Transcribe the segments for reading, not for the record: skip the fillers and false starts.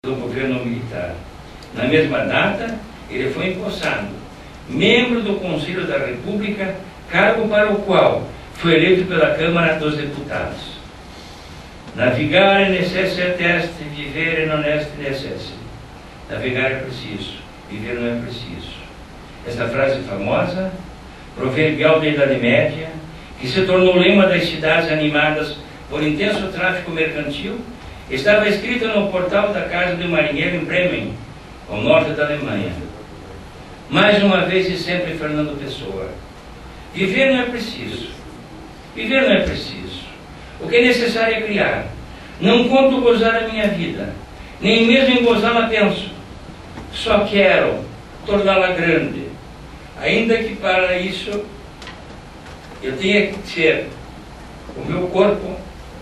do governo militar. Na mesma data, ele foi empossado membro do Conselho da República, cargo para o qual foi eleito pela Câmara dos Deputados. Navigare necessit est, vivere non est necessit. Navegar é preciso, viver não é preciso. Esta frase famosa, proverbial da Idade Média, que se tornou lema das cidades animadas por intenso tráfico mercantil, estava escrita no portal da casa do marinheiro em Bremen, ao norte da Alemanha. Mais uma vez e sempre Fernando Pessoa. Viver não é preciso. Viver não é preciso. O que é necessário é criar. Não conto gozar a minha vida, nem mesmo em gozá-la penso. Só quero torná-la grande, ainda que para isso eu tenha que ter o meu corpo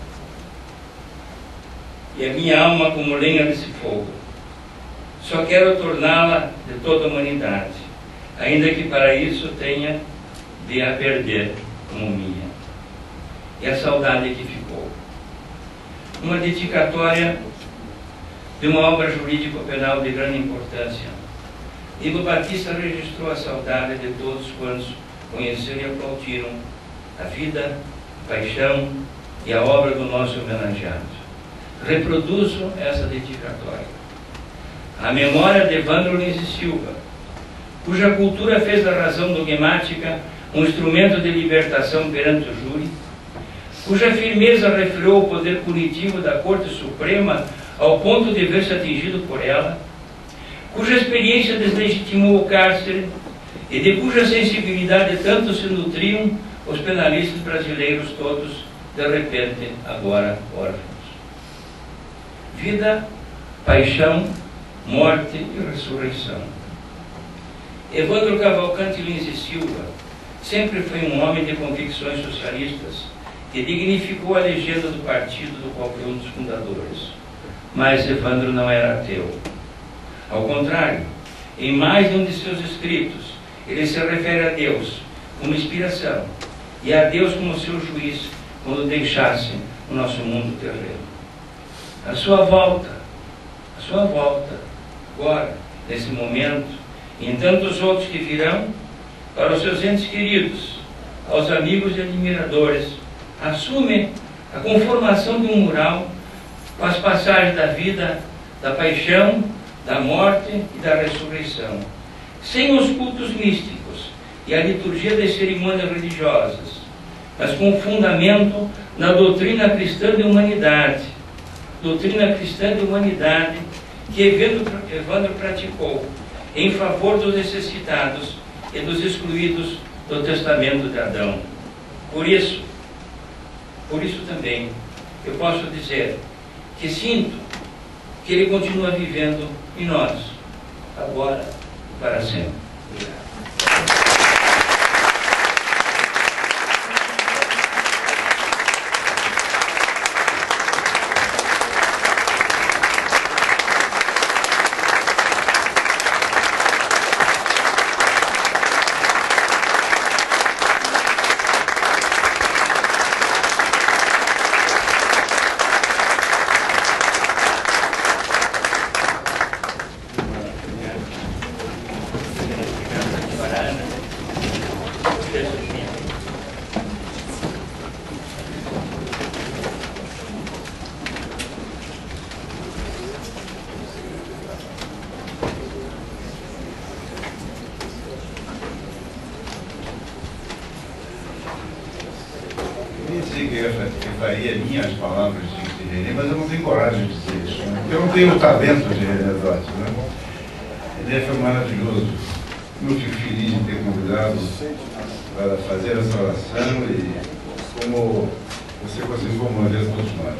e a minha alma como lenha desse fogo. Só quero torná-la de toda a humanidade, ainda que para isso tenha de a perder como minha. E a saudade que ficou. Uma dedicatória de uma obra jurídico-penal de grande importância. Igor Batista registrou a saudade de todos quantos conheceram e aplaudiram a vida, a paixão e a obra do nosso homenageado. Reproduzo essa dedicatória. A memória de Evandro Lins e Silva, cuja cultura fez da razão dogmática um instrumento de libertação perante o júri, cuja firmeza refreou o poder punitivo da Corte Suprema ao ponto de ver-se atingido por ela, cuja experiência deslegitimou o cárcere e de cuja sensibilidade tanto se nutriam os penalistas brasileiros todos, de repente, agora órfãos. Vida, paixão, morte e ressurreição. Evandro Cavalcante Lins e Silva sempre foi um homem de convicções socialistas que dignificou a legenda do partido do qual foi um dos fundadores. Mas Evandro não era ateu. Ao contrário, em mais de um de seus escritos, ele se refere a Deus como inspiração e a Deus como seu juiz quando deixasse o nosso mundo terreno. A sua volta, agora, nesse momento, e em tantos outros que virão, para os seus entes queridos, aos amigos e admiradores, assume a conformação de um mural com as passagens da vida, da paixão, da morte e da ressurreição, sem os cultos místicos e a liturgia das cerimônias religiosas, mas com fundamento na doutrina cristã de humanidade, que Evandro praticou em favor dos necessitados e dos excluídos do testamento de Adão. Por isso também, eu posso dizer que sinto que ele continua vivendo em nós, agora e para sempre. Obrigado. Eu faria minhas palavras de René, mas eu não tenho coragem de dizer isso, né? Porque eu não tenho o talento de René Dott, né? René foi maravilhoso. Eu fico feliz de ter convidado para fazer essa oração e como você conseguiu comover todos nós.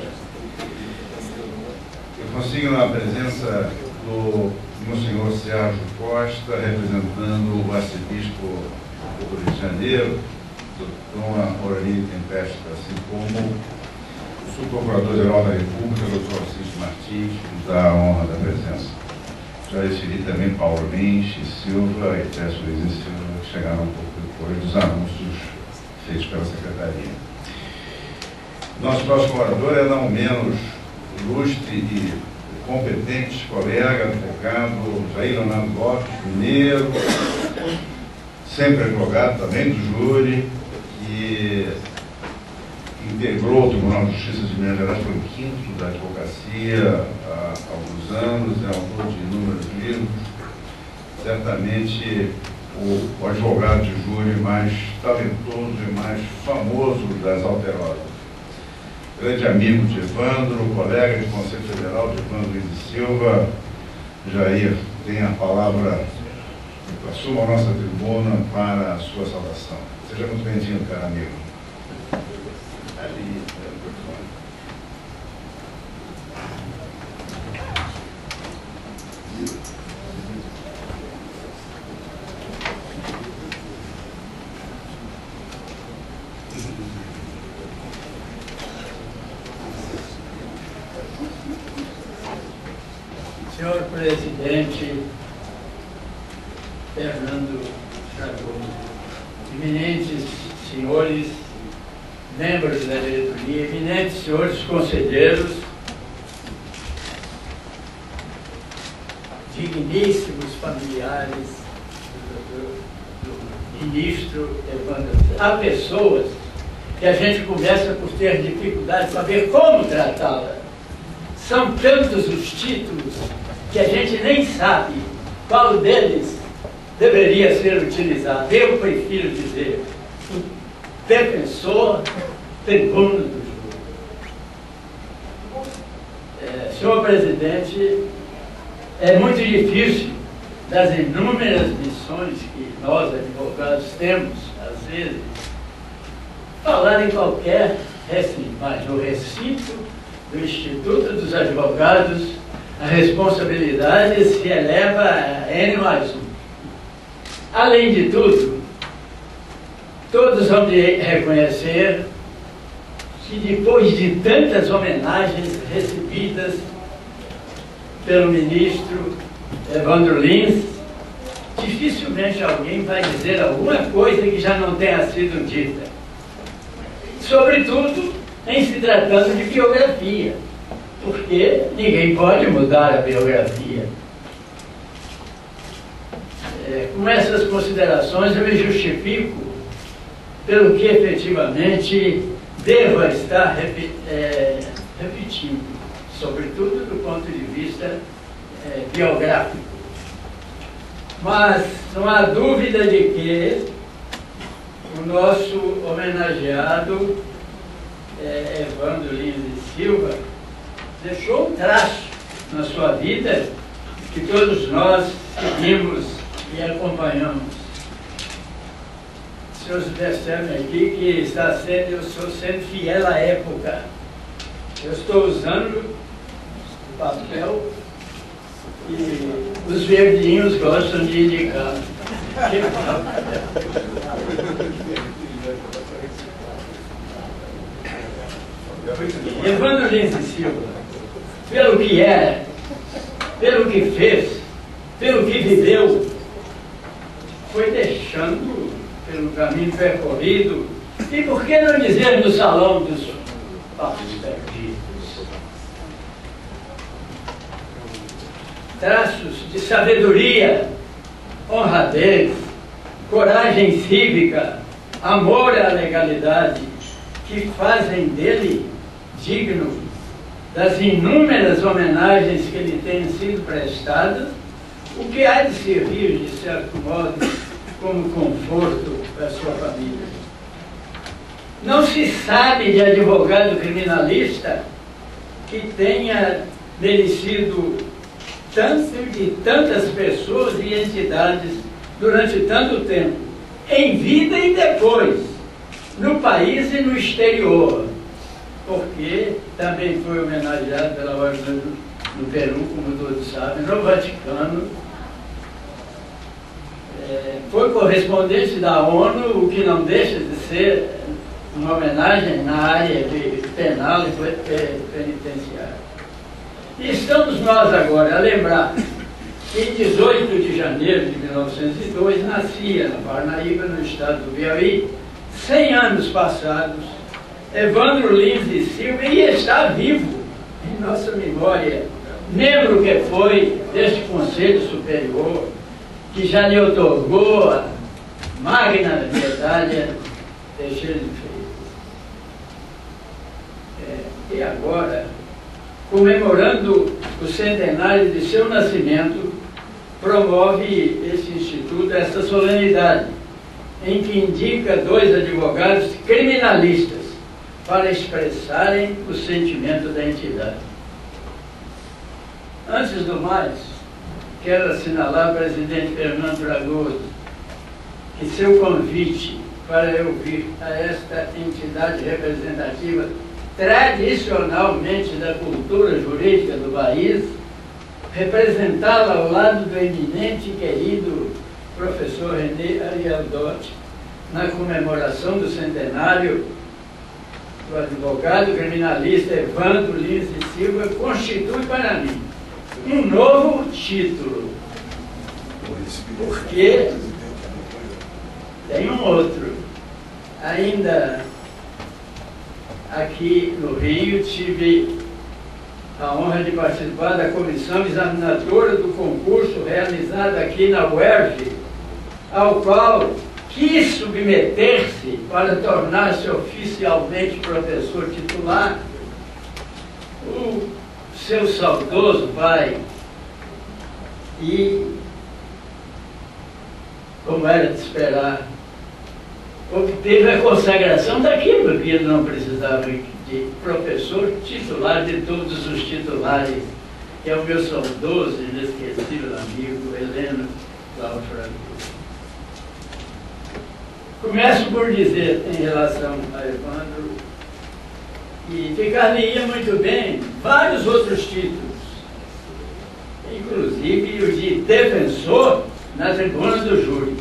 Eu consigo na presença do Monsenhor Sérgio Costa, representando o arcebispo do Rio de Janeiro, Dona Aurelia Tempesta, assim como o subprocurador-geral da República, Dr. Francisco Martins, que nos dá a honra da presença. Já recebi também Paulo Lins e Silva e Tércio Luiz e Silva, que chegaram um pouco depois dos anúncios feitos pela Secretaria. Nosso próximo orador é não menos ilustre e competente colega, advogado Jair Leonardo Lopes, mineiro, sempre advogado também do júri, que integrou o Tribunal de Justiça de Minas Gerais, foi o quinto da advocacia há alguns anos, é autor de inúmeros livros, certamente o advogado de júri mais talentoso e mais famoso das Alterosas. Grande amigo de Evandro, colega de Conselho Federal de Evandro Lins e Silva. Jair, tem a palavra, assuma a nossa tribuna para a sua saudação. Seja muito bem-vindo, caro amigo. Senhor presidente Fernando Fragoso, eminentes senhores, membros da diretoria, eminentes senhores conselheiros, digníssimos familiares do ministro Evandro. Há pessoas que a gente começa por ter dificuldade de saber como tratá-la. São tantos os títulos que a gente nem sabe qual deles deveria ser utilizado. Eu prefiro dizer defensor, tribuno do júri. Senhor presidente, é muito difícil, das inúmeras missões que nós, advogados, temos, às vezes, falar em qualquer recinto, mas no recinto do Instituto dos Advogados, a responsabilidade se eleva a N+1. Além de tudo, todos vão reconhecer que depois de tantas homenagens recebidas pelo ministro Evandro Lins, dificilmente alguém vai dizer alguma coisa que já não tenha sido dita. Sobretudo em se tratando de biografia, porque ninguém pode mudar a biografia. Com essas considerações, eu me justifico pelo que efetivamente devo estar repetindo, sobretudo do ponto de vista biográfico. Mas não há dúvida de que o nosso homenageado Evandro Lins e Silva deixou um traço na sua vida que todos nós seguimos e acompanhamos. Os senhores percebem aqui que eu estou sendo fiel à época. Eu estou usando o papel que os verdinhos gostam de indicar. Evandro Lins e Silva, pelo que é, pelo que fez, pelo que viveu, foi deixando pelo caminho percorrido, e por que não dizer no salão dos passos perdidos? Traços de sabedoria, honradez, coragem cívica, amor à legalidade, que fazem dele digno das inúmeras homenagens que lhe têm sido prestadas, o que há de servir, de certo modo, como conforto para a sua família. Não se sabe de advogado criminalista que tenha merecido tanto de tantas pessoas e entidades durante tanto tempo, em vida e depois, no país e no exterior, porque também foi homenageado pela Ordem do Peru, como todos sabem, no Vaticano. Foi correspondente da ONU, o que não deixa de ser uma homenagem na área de penal e penitenciária. E estamos nós agora a lembrar que em 18 de janeiro de 1902 nascia na Parnaíba, no estado do Piauí, 100 anos passados, Evandro Lins e Silva, e está vivo em nossa memória, membro que foi deste Conselho Superior, que já lhe otorgou a magna medalha Teixeira de Freitas. E agora, comemorando o centenário de seu nascimento, promove esse Instituto esta solenidade, em que indica 2 advogados criminalistas para expressarem o sentimento da entidade. Antes do mais, quero assinalar, presidente Fernando Fragoso, que seu convite para eu vir a esta entidade representativa tradicionalmente da cultura jurídica do país, representá-la ao lado do eminente e querido professor René Ariel Dott, na comemoração do centenário do advogado criminalista Evandro Lins e Silva, constitui para mim um novo título, porque tem um outro. Ainda aqui no Rio tive a honra de participar da comissão examinadora do concurso realizado aqui na UERJ, ao qual quis submeter-se para tornar-se oficialmente professor titular o seu saudoso pai. E, como era de esperar, obteve a consagração daquilo que ele não precisava de professor titular de todos os titulares, que é o meu saudoso e inesquecível amigo Heleno Cláudio Fragoso. Começo por dizer, em relação a Evandro, que ficar-lhe-ia muito bem vários outros títulos, inclusive o de defensor na tribuna do júri,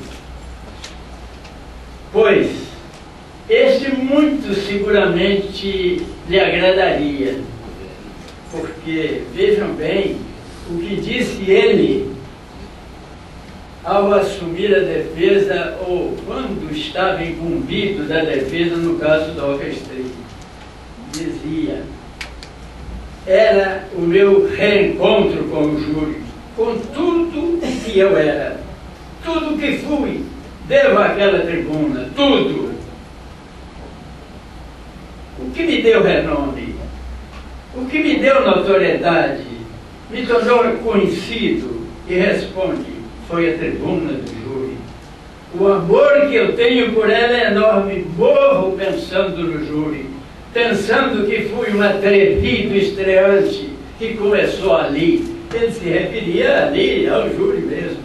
pois este muito seguramente lhe agradaria, porque, vejam bem, o que disse ele ao assumir a defesa, ou quando estava incumbido da defesa no caso do Alcastreio, dizia: era o meu reencontro com o júri, com tudo que eu era, tudo que fui, devo àquela tribuna, tudo. O que me deu renome, o que me deu notoriedade, me tornou conhecido, e responde: foi a tribuna do júri. O amor que eu tenho por ela é enorme, morro pensando no júri, pensando que fui um atrevido estreante que começou ali. Ele se referia ali ao júri mesmo.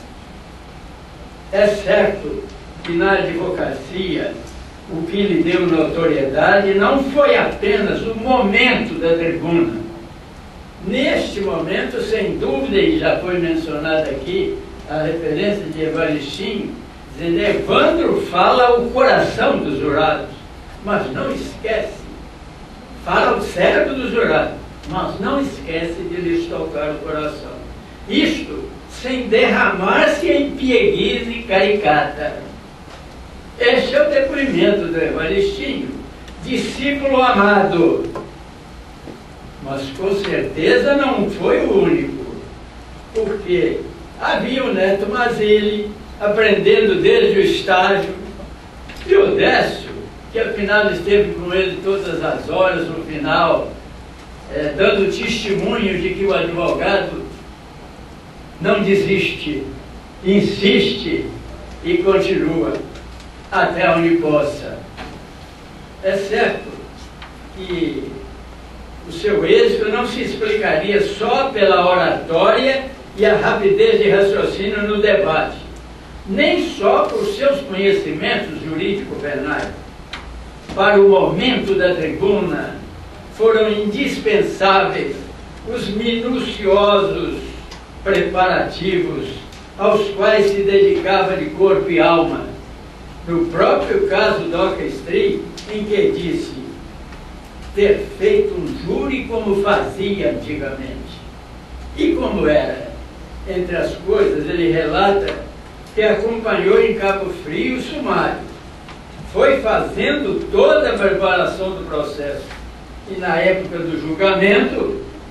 É certo que na advocacia o que lhe deu notoriedade não foi apenas o momento da tribuna. Neste momento, sem dúvida, e já foi mencionada aqui a referência de Evaristinho, dizendo: Evandro fala o coração dos jurados, mas não esquece, fala o cérebro dos jurados, mas não esquece de lhes tocar o coração. Isto sem derramar-se em pieguice caricata. Este é o depoimento do Evaristinho, discípulo amado. Mas com certeza não foi o único, porque havia o Neto Mazzilli, aprendendo desde o estágio, e o Décio, que afinal esteve com ele todas as horas, no final, dando testemunho de que o advogado não desiste, insiste e continua até onde possa. É certo que o seu êxito não se explicaria só pela oratória e a rapidez de raciocínio no debate, nem só por seus conhecimentos jurídico-penais. Para o momento da tribuna, foram indispensáveis os minuciosos preparativos aos quais se dedicava de corpo e alma. No próprio caso do Alcastreio, em que disse ter feito um júri como fazia antigamente. E como era? Entre as coisas, ele relata que acompanhou em Cabo Frio o sumário, foi fazendo toda a preparação do processo, e na época do julgamento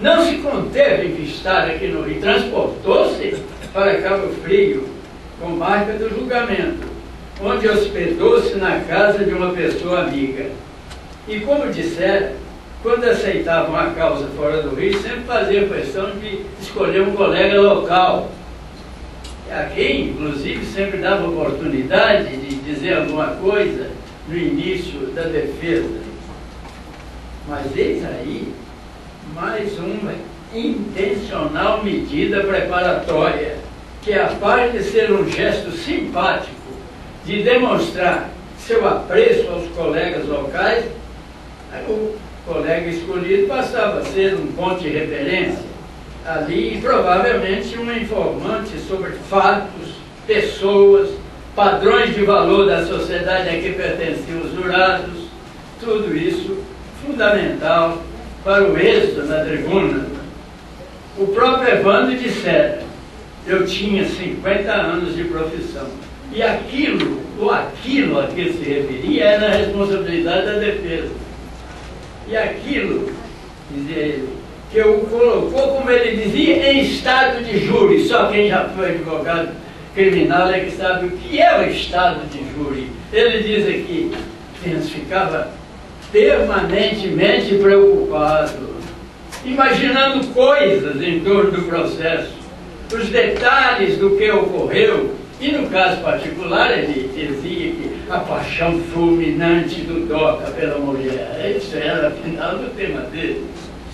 não se conteve em estar aqui no Rio, transportou-se para Cabo Frio, comarca do julgamento, onde hospedou-se na casa de uma pessoa amiga. E como disseram, quando aceitavam a causa fora do Rio, sempre faziam questão de escolher um colega local, a quem, inclusive, sempre dava oportunidade de dizer alguma coisa no início da defesa. Mas eis aí mais uma intencional medida preparatória, que a parte de ser um gesto simpático, de demonstrar seu apreço aos colegas locais, o colega escolhido passava a ser um ponto de referência ali, e provavelmente um informante sobre fatos, pessoas, padrões de valor da sociedade a que pertenciam os jurados, tudo isso fundamental para o êxito na tribuna. O próprio Evandro dissera: eu tinha 50 anos de profissão, e aquilo a que ele se referia era a responsabilidade da defesa. E aquilo, dizia ele, que o colocou, como ele dizia, em estado de júri. Só quem já foi advogado criminal é que sabe o que é o estado de júri. Ele diz aqui que ficava permanentemente preocupado, imaginando coisas em torno do processo, os detalhes do que ocorreu. E no caso particular, ele dizia que a paixão fulminante do Doca pela mulher, isso era afinal do tema dele.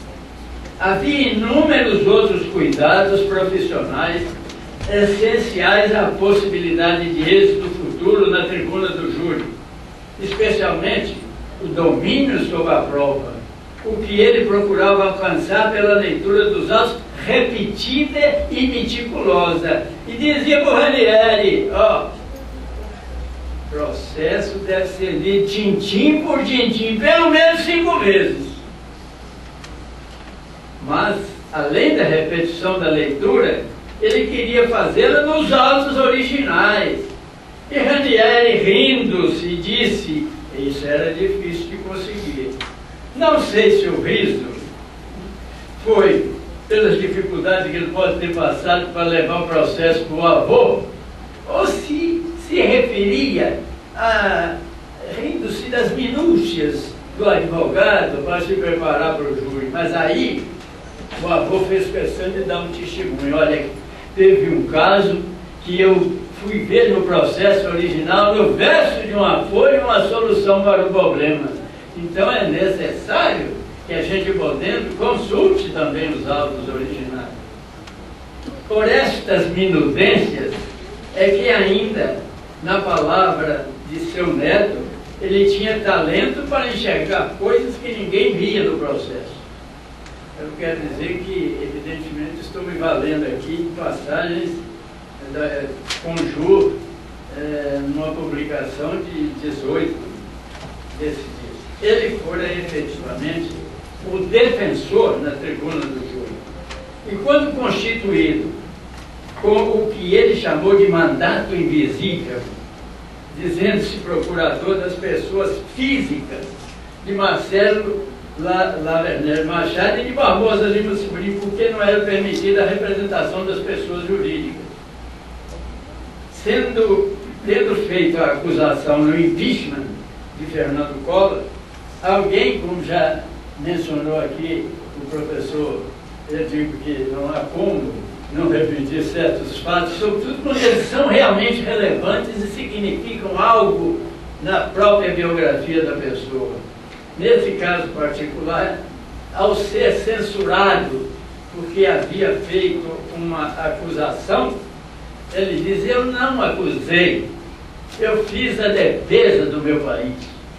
Havia inúmeros outros cuidados profissionais essenciais à possibilidade de êxito futuro na tribuna do júri, especialmente o domínio sobre a prova, o que ele procurava alcançar pela leitura dos autos repetida e meticulosa. E dizia para o Ranieri: processo deve ser lido tintim por tintim, pelo menos 5 vezes. Mas, além da repetição da leitura, ele queria fazê-la nos autos originais. E Ranieri, rindo-se, disse: isso era difícil de conseguir. Não sei se o riso foi pelas dificuldades que ele pode ter passado para levar o processo para o avô, ou se referia a rindo-se das minúcias do advogado para se preparar para o júri. Mas aí o avô fez questão de dar um testemunho. Olha, teve um caso que eu fui ver no processo original, no verso de uma folha, uma solução para o problema. Então é necessário que a gente, podendo, consulte também os autos originais. Por estas minudências é que ainda, na palavra de seu neto, ele tinha talento para enxergar coisas que ninguém via no processo. Eu quero dizer que, evidentemente, estou me valendo aqui de passagens com Ju, numa publicação de 18 desses dias. Ele fora efetivamente o defensor na tribuna do júri. E quando constituído com o que ele chamou de mandato invisível, dizendo-se procurador das pessoas físicas de Marcelo Laverner Machado e de Barbosa Lima Sobrinho, porque não era permitida a representação das pessoas jurídicas. Tendo feito a acusação no impeachment de Fernando Collor, alguém, como já mencionou aqui o professor, eu digo que não há como não repetir certos fatos, sobretudo quando eles são realmente relevantes e significam algo na própria biografia da pessoa. Nesse caso particular, ao ser censurado porque havia feito uma acusação, ele diz: eu não acusei, eu fiz a defesa do meu país.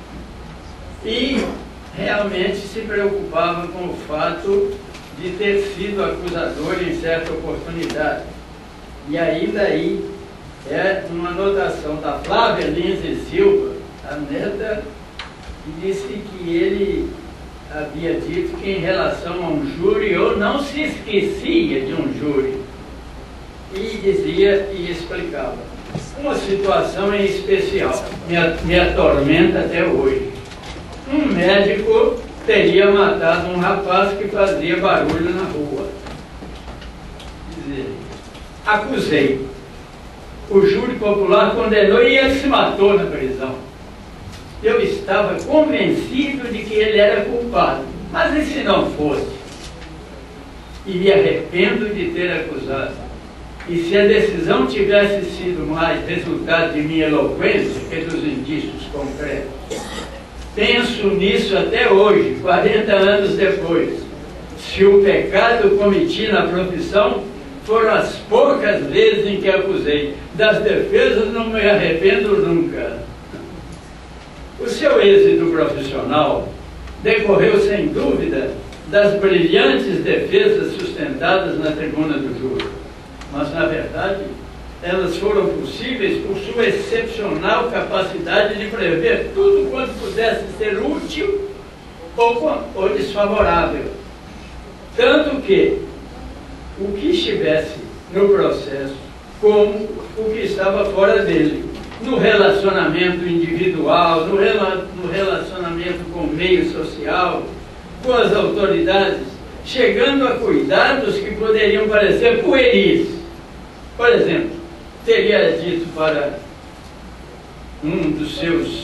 E realmente se preocupava com o fato de ter sido acusador em certa oportunidade. E ainda aí é uma anotação da Flávia Lins e Silva, a neta, que disse que ele havia dito que em relação a um júri, ou não se esquecia de um júri, e dizia e explicava: uma situação em especial me atormenta até hoje. Um médico teria matado um rapaz que fazia barulho na rua. Quer dizer, acusei. O júri popular condenou e ele se matou na prisão. Eu estava convencido de que ele era culpado. Mas e se não fosse? E me arrependo de ter acusado. E se a decisão tivesse sido mais resultado de minha eloquência que dos indícios concretos? Penso nisso até hoje, 40 anos depois. Se o pecado cometi na profissão foram as poucas vezes em que acusei. Das defesas não me arrependo nunca. O seu êxito profissional decorreu, sem dúvida, das brilhantes defesas sustentadas na tribuna do júri. Mas, na verdade, elas foram possíveis por sua excepcional capacidade de prever tudo quanto pudesse ser útil ou desfavorável. Tanto que o que estivesse no processo, como o que estava fora dele, no relacionamento individual, no relacionamento com o meio social, com as autoridades, chegando a cuidados que poderiam parecer pueris. Por exemplo, teria dito para um dos seus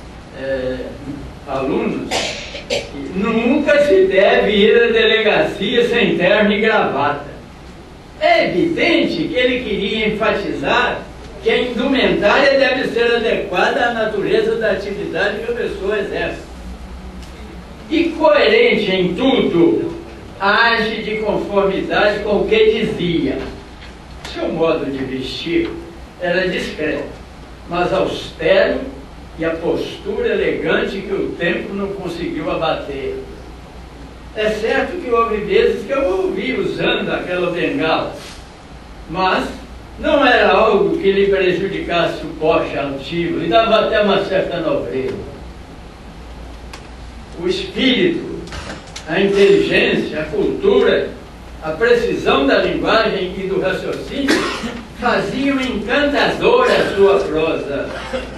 alunos que nunca se deve ir à delegacia sem terno e gravata. É evidente que ele queria enfatizar que a indumentária deve ser adequada à natureza da atividade que a pessoa exerce. E coerente em tudo, age de conformidade com o que dizia. Seu modo de vestir era discreto, mas austero, e a postura elegante que o tempo não conseguiu abater. É certo que houve vezes que eu o ouvi usando aquela bengala, mas não era algo que lhe prejudicasse o porte altivo, e dava até uma certa nobreza. O espírito, a inteligência, a cultura, a precisão da linguagem e do raciocínio faziam encantadora a sua prosa.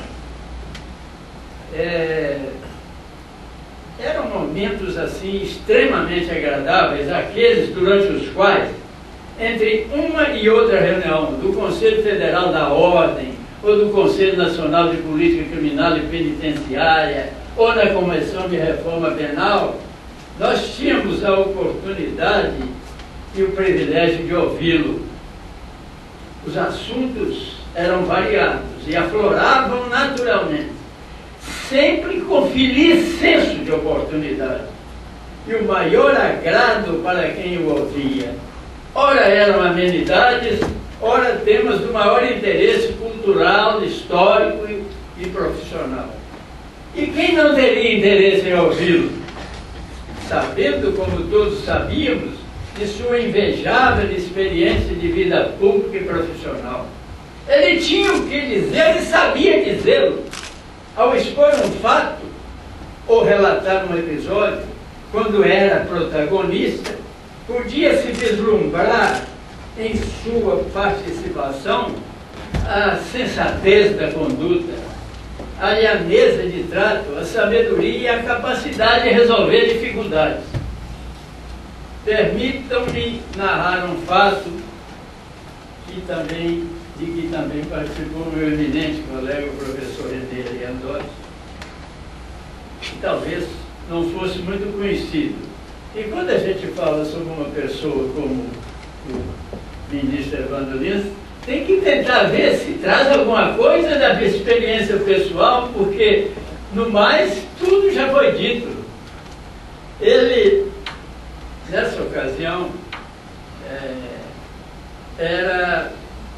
Eram momentos assim extremamente agradáveis, aqueles durante os quais, entre uma e outra reunião do Conselho Federal da Ordem, ou do Conselho Nacional de Política Criminal e Penitenciária, ou na Comissão de Reforma Penal, nós tínhamos a oportunidade e o privilégio de ouvi-lo. Os assuntos eram variados e afloravam naturalmente, sempre com feliz senso de oportunidade, e o maior agrado para quem o ouvia. Ora eram amenidades, ora temas do maior interesse cultural, histórico e profissional. E quem não teria interesse em ouvi-lo? Sabendo, como todos sabíamos, de sua invejável experiência de vida pública e profissional. Ele tinha o que dizer e sabia dizê-lo. Ao expor um fato ou relatar um episódio, quando era protagonista, podia se vislumbrar em sua participação a sensatez da conduta, a lhaneza de trato, a sabedoria e a capacidade de resolver dificuldades. Permitam-me narrar um fato de que também participou o meu eminente colega, o professor René Ariandotti, que talvez não fosse muito conhecido. E quando a gente fala sobre uma pessoa como o ministro Evandro Lins, tem que tentar ver se traz alguma coisa da experiência pessoal, porque, no mais, tudo já foi dito. Ele, nessa ocasião, era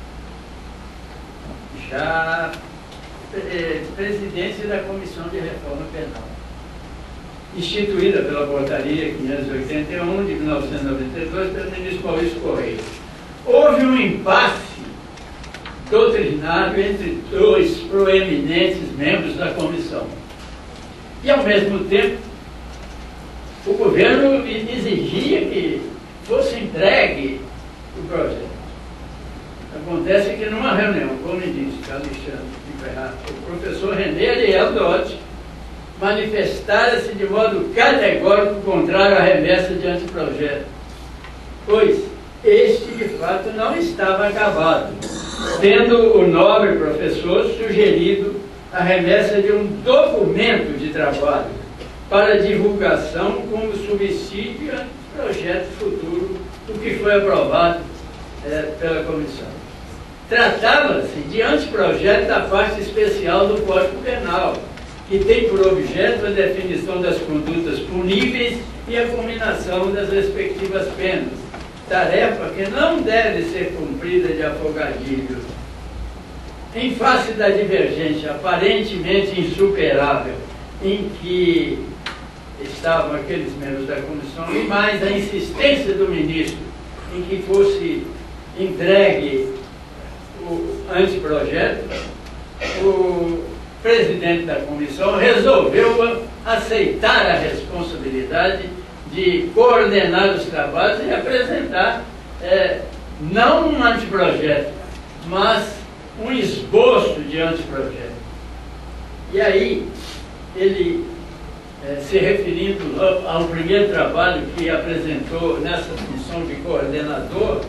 já presidente da Comissão de Reforma Penal, instituída pela Portaria 581 de 1992 pelo ministro Maurício Correia. Houve um impasse doutrinário entre dois proeminentes membros da comissão. E, ao mesmo tempo, o governo exigia que fosse entregue o projeto. Acontece que numa reunião com o ministro Alexandre de Ferraz, o professor René Ariandotti manifestara-se de modo categórico contrário à remessa de anteprojeto, pois este, de fato, não estava acabado, tendo o nobre professor sugerido a remessa de um documento de trabalho para divulgação como subsídio a projeto futuro, o que foi aprovado pela comissão. Tratava-se de anteprojeto da parte especial do Código Penal, que tem por objeto a definição das condutas puníveis e a combinação das respectivas penas, tarefa que não deve ser cumprida de afogadilho. Em face da divergência aparentemente insuperável em que estavam aqueles membros da comissão, e mais a insistência do ministro em que fosse entregue o anteprojeto, o presidente da comissão resolveu aceitar a responsabilidade de coordenar os trabalhos e apresentar não um anteprojeto, mas um esboço de anteprojeto. E aí, ele, se referindo ao primeiro trabalho que apresentou nessa função de coordenador,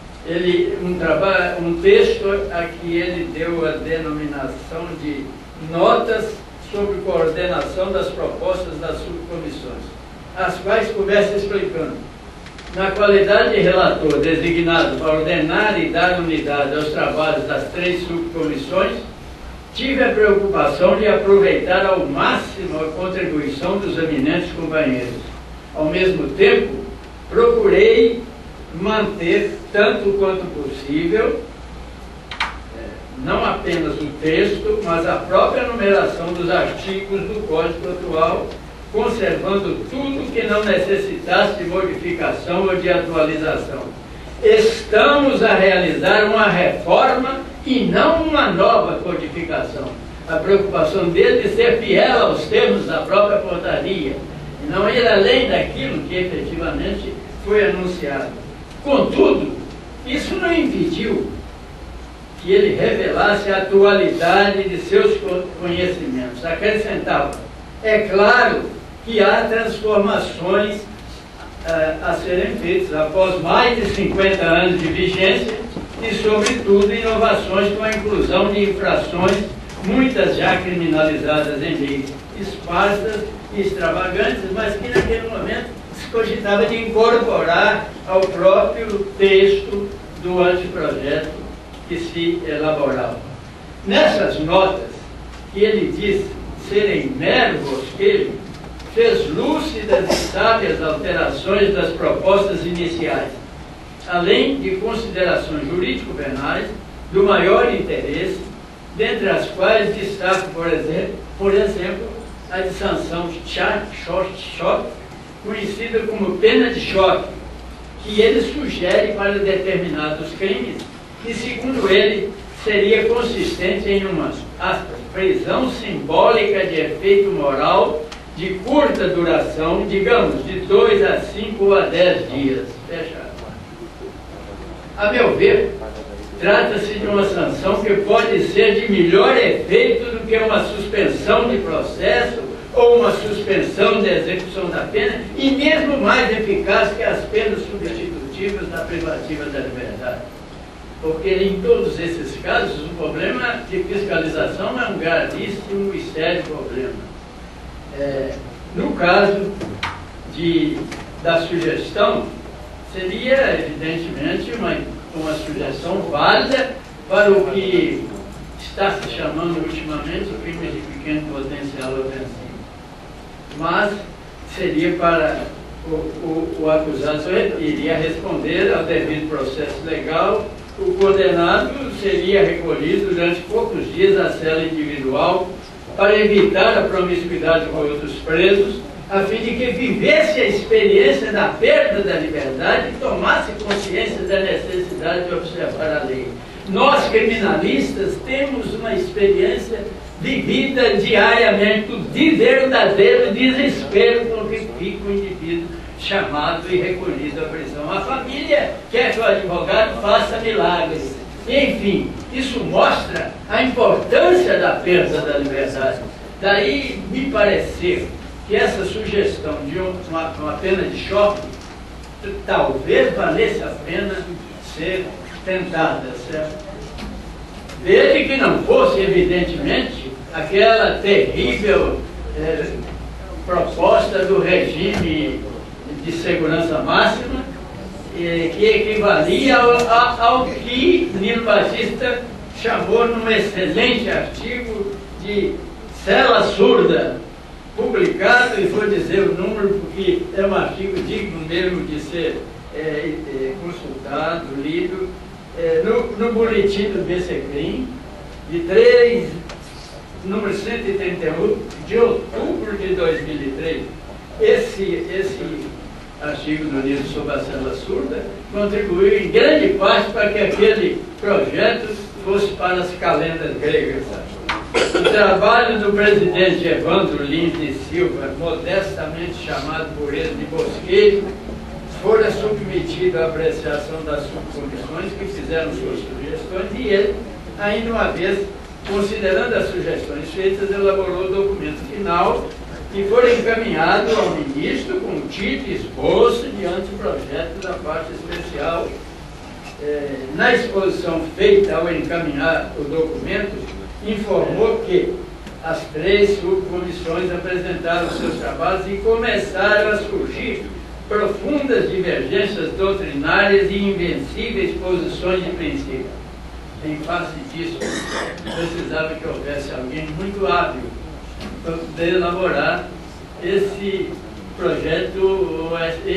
um texto a que ele deu a denominação de Notas sobre Coordenação das Propostas das Subcomissões, as quais começa explicando: na qualidade de relator designado para ordenar e dar unidade aos trabalhos das 3 subcomissões, tive a preocupação de aproveitar ao máximo a contribuição dos eminentes companheiros. Ao mesmo tempo, procurei manter, tanto quanto possível, não apenas o texto, mas a própria numeração dos artigos do Código atual, conservando tudo que não necessitasse de modificação ou de atualização. Estamos a realizar uma reforma e não uma nova codificação. A preocupação dele de ser fiel aos termos da própria portaria, e não ir além daquilo que efetivamente foi anunciado. Contudo, isso não impediu que ele revelasse a atualidade de seus conhecimentos. Acrescentava: é claro que há transformações a serem feitas após mais de 50 anos de vigência e, sobretudo, inovações com a inclusão de infrações, muitas já criminalizadas em leis esparsas e extravagantes, mas que naquele momento se cogitava de incorporar ao próprio texto do anteprojeto que se elaborava. Nessas notas, que ele diz serem mero bosquejo, fez lúcidas e sábias alterações das propostas iniciais, além de considerações jurídico-penais do maior interesse, dentre as quais destaco, por exemplo, a de sanção choque, conhecida como pena de choque, que ele sugere para determinados crimes e, segundo ele, seria consistente em uma, aspas, prisão simbólica de efeito moral de curta duração, digamos, de 2 a 5 ou a 10 dias. Fecha. A meu ver, trata-se de uma sanção que pode ser de melhor efeito do que uma suspensão de processo ou uma suspensão de execução da pena, e mesmo mais eficaz que as penas substitutivas da privativa da liberdade. Porque em todos esses casos o problema de fiscalização é um gravíssimo e sério problema. No caso da sugestão, seria evidentemente uma sugestão válida para o que está se chamando ultimamente crimes de pequeno potencial ofensivo. Mas seria para o acusado iria responder ao devido processo legal, o condenado seria recolhido durante poucos dias à cela individual para evitar a promiscuidade com outros presos, a fim de que vivesse a experiência da perda da liberdade e tomasse consciência da necessidade de observar a lei. Nós, criminalistas, temos uma experiência vivida diariamente de verdadeiro desespero com que fica o indivíduo chamado e recolhido à prisão. A família quer que o advogado faça milagres. Enfim, isso mostra a importância da perda da liberdade. Daí me pareceu que essa sugestão de uma pena de choque talvez valesse a pena ser tentada, certo? Desde que não fosse, evidentemente, aquela terrível proposta do regime de segurança máxima, que equivalia ao que Nilo Batista chamou num excelente artigo de cela surda, publicado, e vou dizer o número porque é um artigo digno mesmo de ser consultado, lido, no boletim do BCCRIM, número 131, de outubro de 2003. Esse artigo do livro sobre a cela surda contribuiu em grande parte para que aquele projeto fosse para as calendas gregas. O trabalho do presidente Evandro Lins e Silva, modestamente chamado por ele de Bosqueiro, fora submetido à apreciação das subcomissões que fizeram suas sugestões, e ele, ainda uma vez, considerando as sugestões feitas, elaborou o documento final e foi encaminhado ao ministro com o título e esboço de anteprojeto da parte especial. Na exposição feita ao encaminhar o documento, informou que as 3 subcomissões apresentaram seus trabalhos e começaram a surgir profundas divergências doutrinárias e invencíveis posições de princípio. Em face disso, precisava que houvesse alguém muito hábil para poder elaborar esse projeto,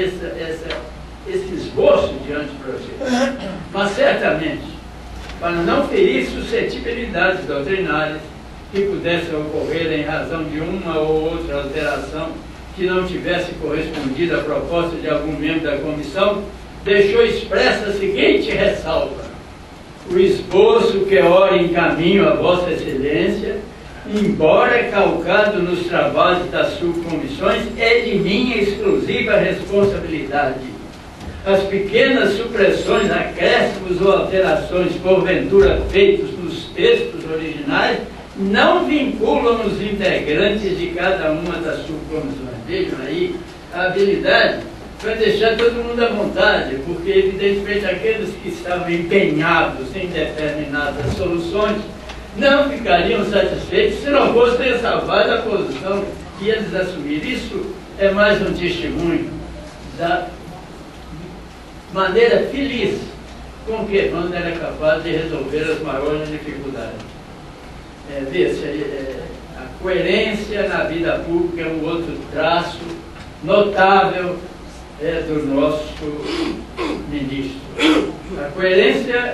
esse esboço de anteprojeto. Mas certamente, para não ferir suscetibilidades doutrinárias que pudessem ocorrer em razão de uma ou outra alteração que não tivesse correspondido à proposta de algum membro da comissão, deixou expressa a seguinte ressalva: o esboço que ora encaminho a Vossa Excelência, embora calcado nos trabalhos das subcomissões, é de minha exclusiva responsabilidade. As pequenas supressões, acréscimos ou alterações porventura feitos nos textos originais não vinculam os integrantes de cada uma das subcomissões. Vejam aí a habilidade para deixar todo mundo à vontade, porque evidentemente aqueles que estavam empenhados em determinadas soluções não ficariam satisfeitos se não fossem salvar a posição que eles assumiram. Isso é mais um testemunho da maneira feliz com que Evandro era capaz de resolver as maiores dificuldades. A coerência na vida pública é um outro traço notável do nosso ministro. A coerência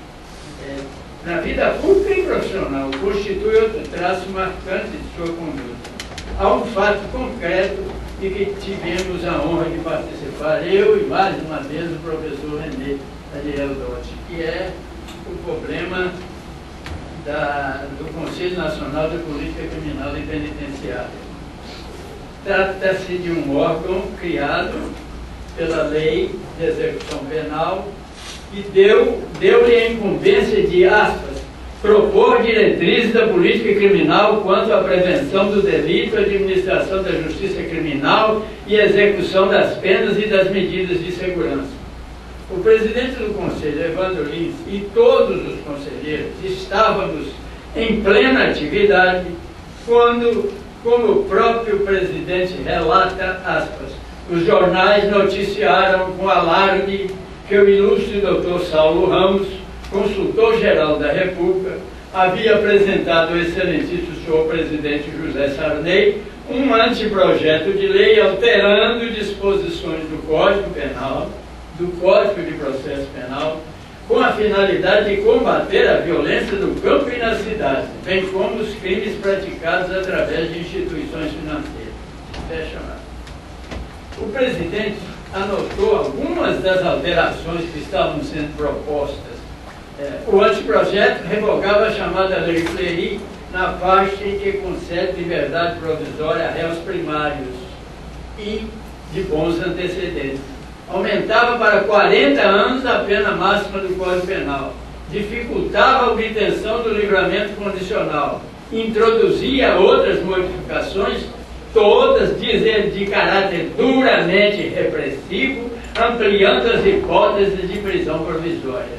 na vida pública e profissional constitui outro traço marcante de sua conduta. Há um fato concreto em que tivemos a honra de participar, eu e mais uma vez o professor René Ariel Dotti, que é o problema do Conselho Nacional de Política Criminal e Penitenciária. Trata-se de um órgão criado pela Lei de Execução Penal e deu-lhe a incumbência de, aspas, propor diretrizes da política criminal quanto à prevenção do delito, administração da justiça criminal e execução das penas e das medidas de segurança. O presidente do Conselho, Evandro Lins, e todos os conselheiros estávamos em plena atividade quando, como o próprio presidente relata, aspas, os jornais noticiaram com alarde que o ilustre doutor Saulo Ramos, consultor-geral da República, havia apresentado ao excelentíssimo senhor presidente José Sarney um anteprojeto de lei alterando disposições do Código Penal, do Código de Processo Penal, com a finalidade de combater a violência no campo e na cidade, bem como os crimes praticados através de instituições financeiras. Fecha lá. O presidente anotou algumas das alterações que estavam sendo propostas. O anteprojeto revogava a chamada Lei Fleury na parte em que concede liberdade provisória a réus primários e de bons antecedentes. Aumentava para 40 anos a pena máxima do Código Penal. Dificultava a obtenção do livramento condicional. introduzia outras modificações, todas, diz ele, de caráter duramente repressivo, ampliando as hipóteses de prisão provisória.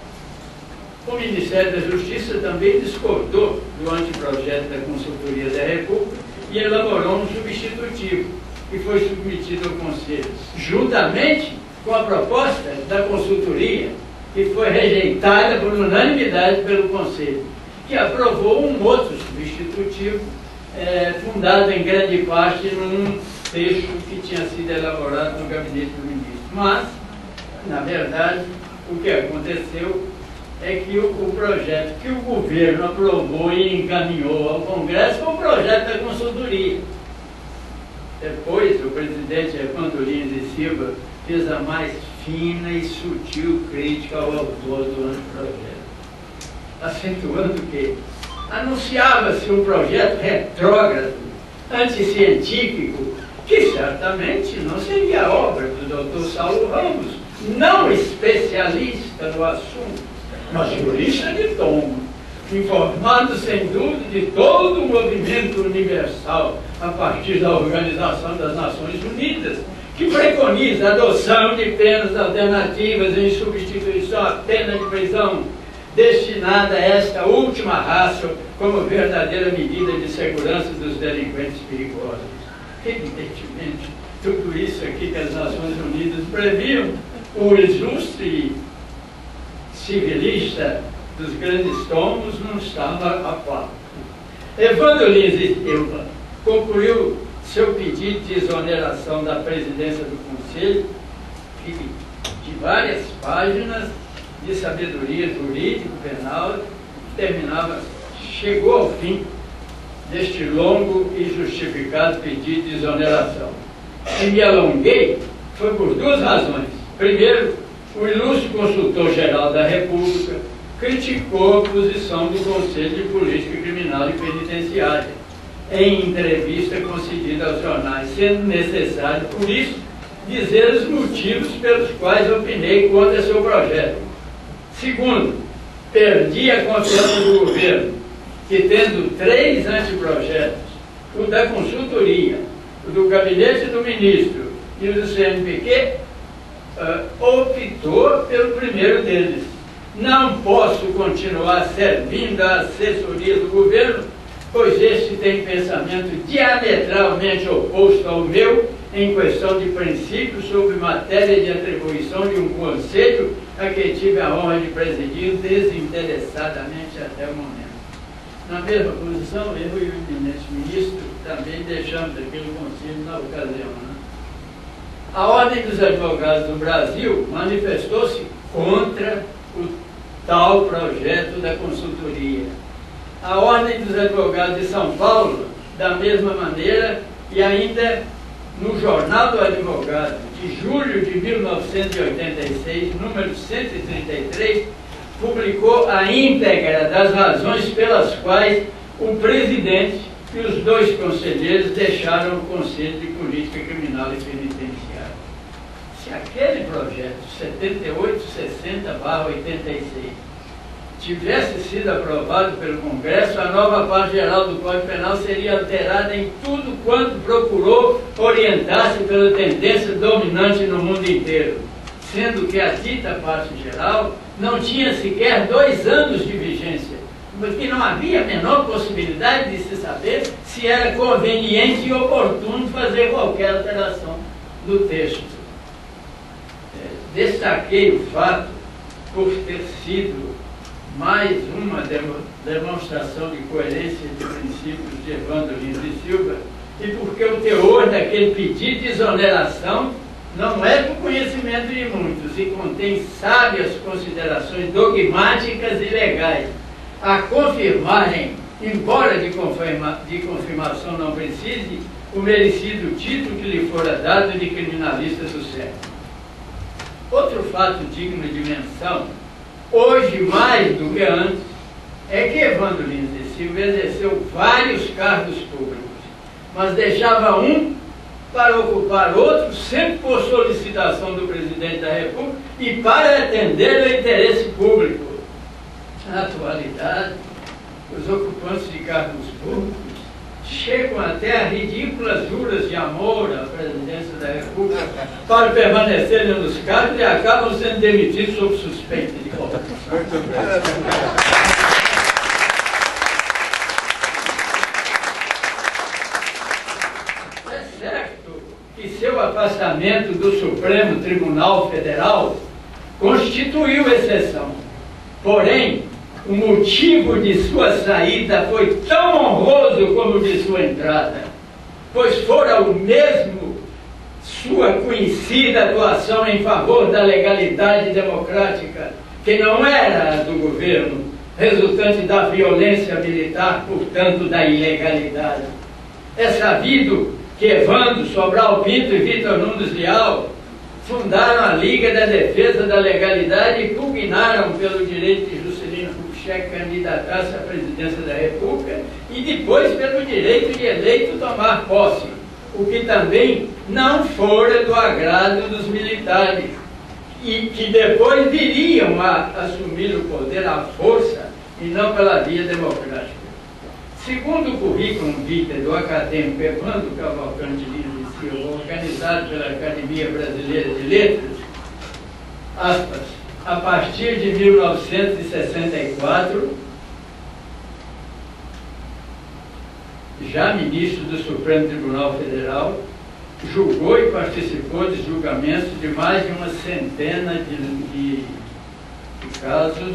O Ministério da Justiça também discordou do anteprojeto da Consultoria da República e elaborou um substitutivo, que foi submetido ao Conselho, juntamente com a proposta da Consultoria, que foi rejeitada por unanimidade pelo Conselho, que aprovou um outro substitutivo, fundado em grande parte num texto que tinha sido elaborado no gabinete do ministro. Mas, na verdade, o que aconteceu é que o projeto que o governo aprovou e encaminhou ao Congresso foi o projeto da Consultoria. Depois, o presidente Evandro Lins e Silva fez a mais fina e sutil crítica ao autor do anteprojeto, acentuando que anunciava-se um projeto retrógrado, anticientífico, que certamente não seria obra do Dr. Saulo Ramos, não especialista no assunto, mas jurista de tomo, informado sem dúvida de todo o movimento universal a partir da Organização das Nações Unidas, que preconiza a adoção de penas alternativas em substituição à pena de prisão, destinada a esta última raça como verdadeira medida de segurança dos delinquentes perigosos. Evidentemente, tudo isso aqui que as Nações Unidas previam, o ilustre civilista dos grandes tomos não estava a par. Evandro Lins e Silva concluiu seu pedido de exoneração da presidência do Conselho, de várias páginas de sabedoria jurídico-penal, chegou ao fim deste longo e justificado pedido de exoneração. E me alonguei foi por duas razões. Primeiro, o ilustre consultor-geral da República criticou a posição do Conselho de Política Criminal e Penitenciária em entrevista concedida aos jornais, sendo necessário, por isso, dizer os motivos pelos quais opinei contra seu projeto. Segundo, perdi a confiança do governo, que tendo 3 anteprojetos, o da Consultoria, o do Gabinete do Ministro e o do CNPq, optou pelo primeiro deles. Não posso continuar servindo a assessoria do governo, pois este tem pensamento diametralmente oposto ao meu em questão de princípios sobre matéria de atribuição de um conselho a que tive a honra de presidir desinteressadamente até o momento. Na mesma posição, eu e o eminente ministro também deixamos aquele conselho na ocasião. Né? A Ordem dos Advogados do Brasil manifestou-se contra o tal projeto da consultoria. A Ordem dos Advogados de São Paulo, da mesma maneira, e ainda no Jornal do Advogado, de julho de 1986, número 133, publicou a íntegra das razões pelas quais o presidente e os 2 conselheiros deixaram o Conselho de Política Criminal e Penitenciária. Se aquele projeto 7860/86 tivesse sido aprovado pelo Congresso, a nova parte geral do Código Penal seria alterada em tudo quanto procurou orientar-se pela tendência dominante no mundo inteiro, sendo que a dita parte geral não tinha sequer 2 anos de vigência, porque não havia a menor possibilidade de se saber se era conveniente e oportuno fazer qualquer alteração do texto. Destaquei o fato por ter sido mais uma demonstração de coerência de princípios de Evandro Lins e Silva, e porque o teor daquele pedido de exoneração não é do conhecimento de muitos e contém sábias considerações dogmáticas e legais, a confirmarem, embora de confirmação não precise, o merecido título que lhe fora dado de criminalista do século. Outro fato digno de menção, hoje mais do que antes, é que Evandro Lins e Silva exerceu vários cargos públicos, mas deixava um para ocupar outro, sempre por solicitação do presidente da República e para atender ao interesse público. Na atualidade, os ocupantes de cargos públicos chegam até a ridículas juras de amor à presidência da República para permanecerem nos cargos e acabam sendo demitidos sob suspeita de corrupção. É certo que seu afastamento do Supremo Tribunal Federal constituiu exceção. Porém, o motivo de sua saída foi tão honroso como o de sua entrada, pois fora o mesmo sua conhecida atuação em favor da legalidade democrática, que não era a do governo, resultante da violência militar, portanto da ilegalidade. É sabido que Evandro Sobral Pinto e Vitor Nunes Leal fundaram a Liga da Defesa da Legalidade e pugnaram pelo direito de Juscelino Kubitschek candidatar-se à presidência da República e depois pelo direito de eleito tomar posse, o que também não fora do agrado dos militares, e que depois viriam a assumir o poder à força e não pela via democrática. Segundo o currículo vitae do acadêmico Evandro Cavalcante Lima de Silva, organizado pela Academia Brasileira de Letras, aspas, a partir de 1964, já ministro do Supremo Tribunal Federal, julgou e participou de julgamentos de mais de uma centena de casos,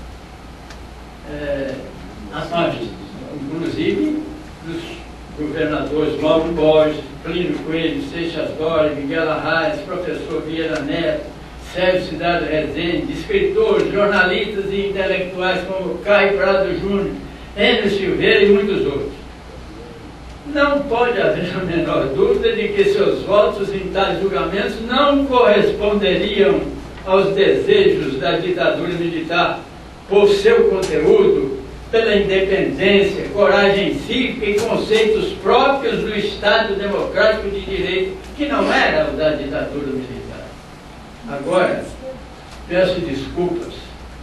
inclusive dos governadores Mauro Borges, Plínio Coelho, Seixas Dória, Miguel Arraes, professor Vieira Neto, Sérgio Cidade Rezende, escritores, jornalistas e intelectuais como Caio Prado Júnior, Enio Silveira e muitos outros. Não pode haver a menor dúvida de que seus votos em tais julgamentos não corresponderiam aos desejos da ditadura militar por seu conteúdo, pela independência, coragem cívica e conceitos próprios do Estado Democrático de Direito, que não era o da ditadura militar. Agora, peço desculpas,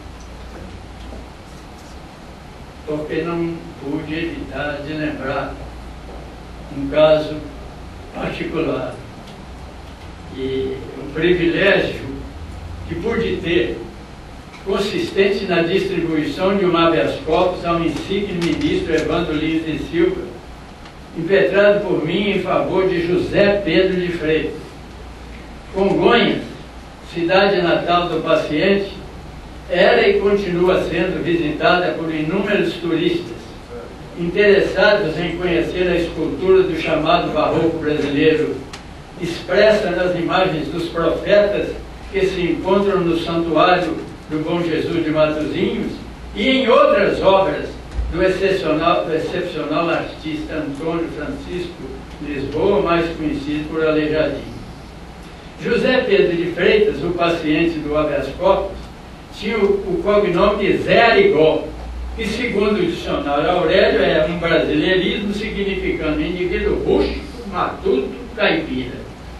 porque não pude evitar de lembrar um caso particular e um privilégio que pude ter, consistente na distribuição de um habeas corpus ao insigne ministro Evandro Lins e Silva, impetrado por mim em favor de José Pedro de Freitas. Congonhas, cidade natal do paciente, era e continua sendo visitada por inúmeros turistas interessados em conhecer a escultura do chamado barroco brasileiro, expressa nas imagens dos profetas que se encontram no santuário do Bom Jesus de Matosinhos e em outras obras do excepcional artista Antônio Francisco Lisboa, mais conhecido por Aleijadinho. José Pedro de Freitas, o paciente do habeas corpus, tinha o cognome de Zé Arigó, que, segundo o dicionário Aurélio, é um brasileirismo significando indivíduo rústico, matuto, caipira.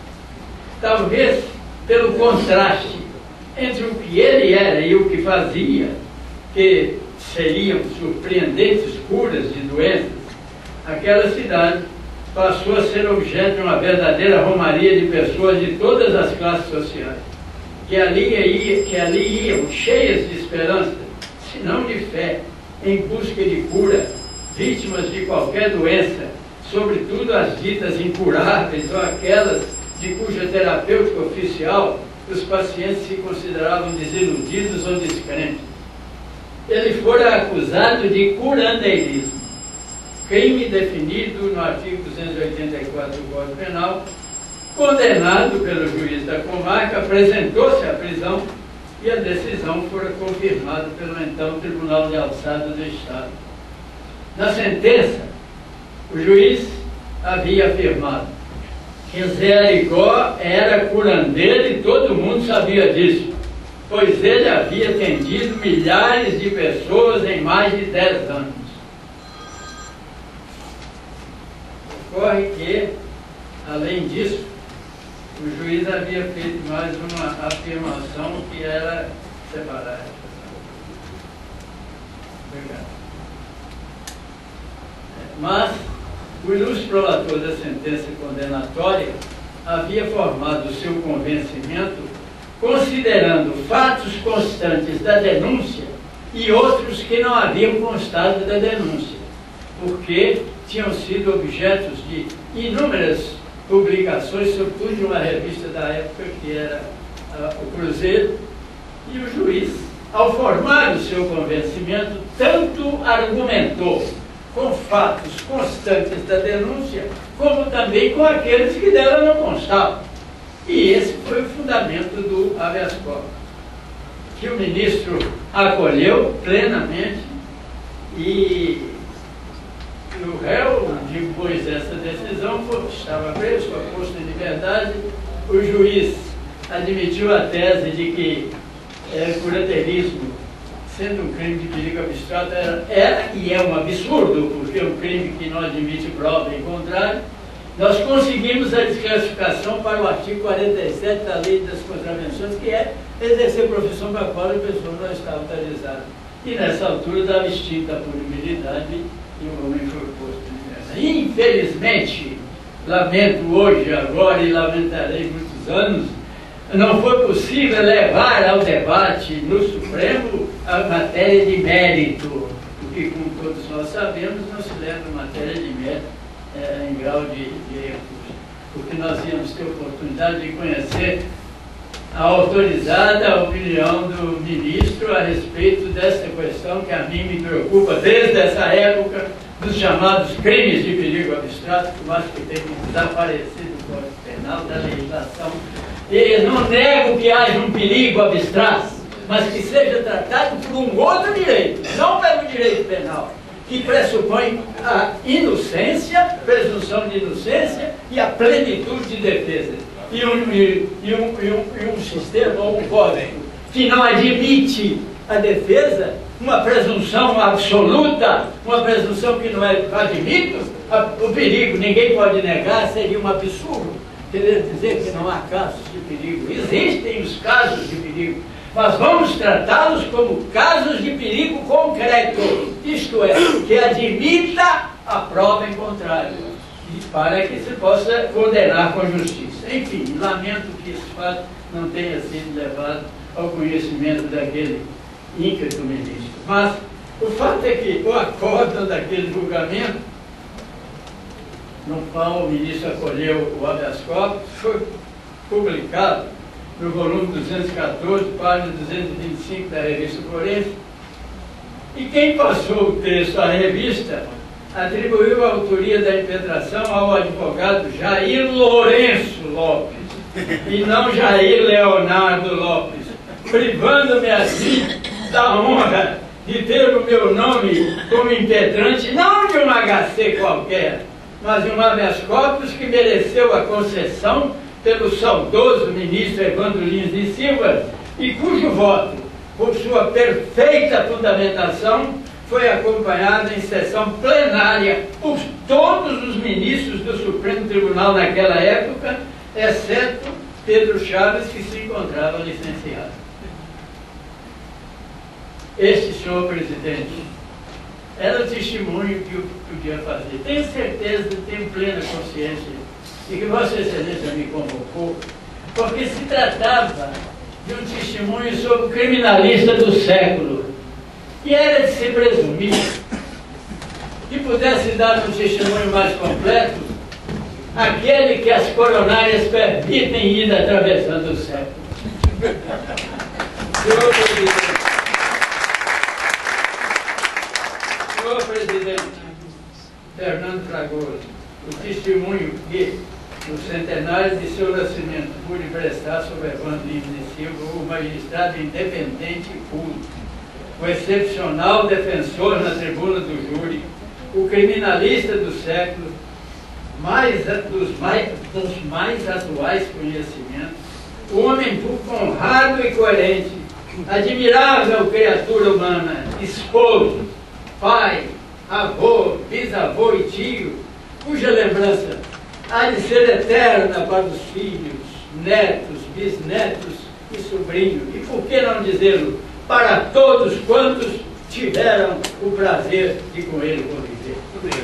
Talvez pelo contraste entre o que ele era e o que fazia, que seriam surpreendentes curas de doenças, aquela cidade passou a ser objeto de uma verdadeira romaria de pessoas de todas as classes sociais, que ali iam cheias de esperança, se não de fé, em busca de cura, vítimas de qualquer doença, sobretudo as ditas incuráveis ou aquelas de cuja terapêutica oficial os pacientes se consideravam desiludidos ou descrentes. Ele fora acusado de curandeirismo, crime definido no artigo 284 do Código Penal, condenado pelo juiz da comarca, apresentou-se à prisão e a decisão fora confirmada pelo então Tribunal de Alçada do Estado. Na sentença, o juiz havia afirmado que Zé Arigó era curandeiro e todo mundo sabia disso, pois ele havia atendido milhares de pessoas em mais de 10 anos. Ocorre que, além disso, o juiz havia feito mais uma afirmação que era separada. Obrigado. mas o ilustre prolator da sentença condenatória havia formado o seu convencimento considerando fatos constantes da denúncia e outros que não haviam constado da denúncia, porque tinham sido objetos de inúmeras publicações, sobretudo de uma revista da época que era o Cruzeiro, e o juiz, ao formar o seu convencimento, tanto argumentou com fatos constantes da denúncia, como também com aqueles que dela não constavam. E esse foi o fundamento do habeas corpus, que o ministro acolheu plenamente, e o réu, depois dessa decisão, estava preso, foi posto em liberdade. O juiz admitiu a tese de que curateirismo, sendo um crime de perigo abstrato, era e é um absurdo, porque é um crime que não admite prova em contrário. Nós conseguimos a desclassificação para o artigo 47 da Lei das Contravenções, que é exercer profissão para a qual a pessoa não está autorizada. E nessa altura dava extinta a punibilidade e o homem foi posto em liberdade. Infelizmente, lamento hoje, agora e lamentarei muitos anos, não foi possível levar ao debate no Supremo a matéria de mérito, porque, como todos nós sabemos, não se leva matéria de mérito em grau de recurso, porque nós íamos ter oportunidade de conhecer a autorizada opinião do ministro a respeito dessa questão que a mim me preocupa desde essa época, dos chamados crimes de perigo abstrato, que eu acho que tem que desaparecer do Código Penal, da legislação. E não nego que haja um perigo abstrato, mas que seja tratado por um outro direito, não pelo direito penal, que pressupõe a inocência, presunção de inocência e a plenitude de defesa. E um sistema ou um código que não admite a defesa, uma presunção absoluta, uma presunção que não é admito, o perigo, ninguém pode negar, seria um absurdo querer dizer que não há casos de perigo. Existem os casos de perigo, mas vamos tratá-los como casos de perigo concreto, isto é, que admita a prova em contrário, e para que se possa condenar com justiça. Enfim, lamento que esse fato não tenha sido levado ao conhecimento daquele ínclito ministro. Mas o fato é que o acórdão daquele julgamento, no qual o ministro acolheu o habeas corpus, foi publicado no volume 214, página 225 da revista Forense, e quem passou o texto à revista atribuiu a autoria da impetração ao advogado Jair Lourenço Lopes, e não Jair Leonardo Lopes, privando-me assim da honra de ter o meu nome como impetrante, não de um HC qualquer, mas de um habeas corpus que mereceu a concessão pelo saudoso ministro Evandro Lins de Silva, e cujo voto, por sua perfeita fundamentação, foi acompanhado em sessão plenária por todos os ministros do Supremo Tribunal naquela época, exceto Pedro Chaves, que se encontrava licenciado. Este, senhor presidente, era o testemunho que eu podia fazer. Tenho certeza, tenho plena consciência de que Vossa Excelência me convocou, porque se tratava de um testemunho sobre o criminalista do século, e era de se presumir que pudesse dar um testemunho mais completo aquele que as coronárias permitem ir atravessando o século. Senhor presidente Fernando Fragoso, o testemunho que, no centenário de seu nascimento, pude prestar sobre Evandro Lins de Silva, o magistrado independente e público, o excepcional defensor na tribuna do júri, o criminalista do século, dos mais atuais conhecimentos, o homem público honrado e coerente, admirável criatura humana, esposo, pai, avô, bisavô e tio, cuja lembrança há de ser eterna para os filhos, netos, bisnetos e sobrinhos, e por que não dizê-lo, para todos quantos tiveram o prazer de com ele conviver.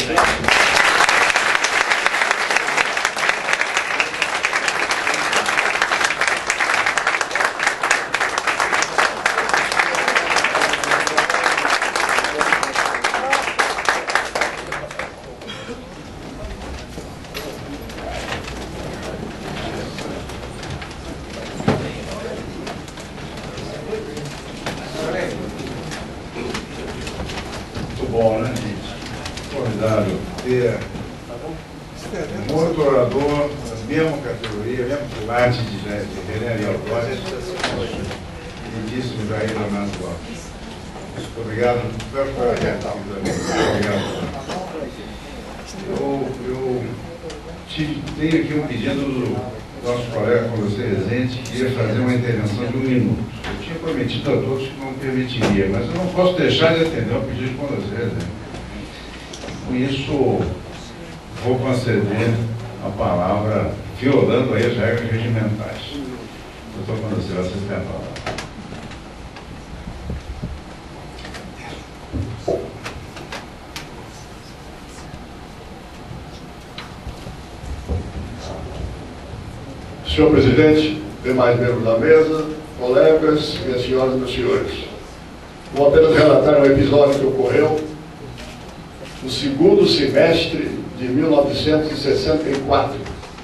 Muito bom, né, gente? Formidável ter um outro orador da mesma categoria, mesmo quilate de René Ariel Góes, lindíssimo Jair Leonardo Lopes. Muito obrigado. Eu tenho aqui um pedido do nosso colega com você, Rezende, que queria fazer uma intervenção de 1 minuto. Eu tinha prometido a todos que não permitiria, mas eu não posso deixar de atender o pedido com você, Rezende. Com isso, vou conceder a palavra, violando aí as regras regimentais. Doutor Condocelo, vocês têm a palavra. Senhor Presidente, demais membros da mesa, colegas, minhas senhoras e meus senhores, vou apenas relatar um episódio que ocorreu no segundo semestre de 1964.